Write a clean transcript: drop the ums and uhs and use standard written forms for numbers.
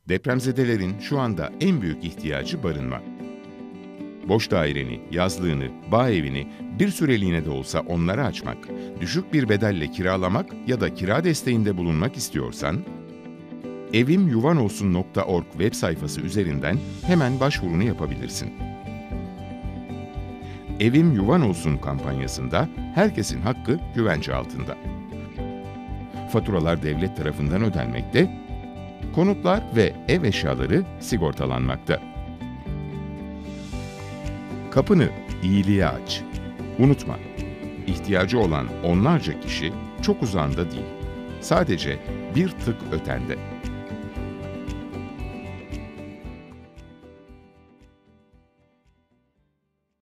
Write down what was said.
Depremzedelerin şu anda en büyük ihtiyacı barınma. Boş daireni, yazlığını, bağ evini bir süreliğine de olsa onlara açmak, düşük bir bedelle kiralamak ya da kira desteğinde bulunmak istiyorsan, evimyuvanolsun.org web sayfası üzerinden hemen başvurunu yapabilirsin. Evim Yuvan Olsun kampanyasında herkesin hakkı güvence altında. Faturalar devlet tarafından ödenmekte, konutlar ve ev eşyaları sigortalanmakta. Kapını iyiliğe aç. Unutma, ihtiyacı olan onlarca kişi çok uzağında değil, sadece bir tık ötende.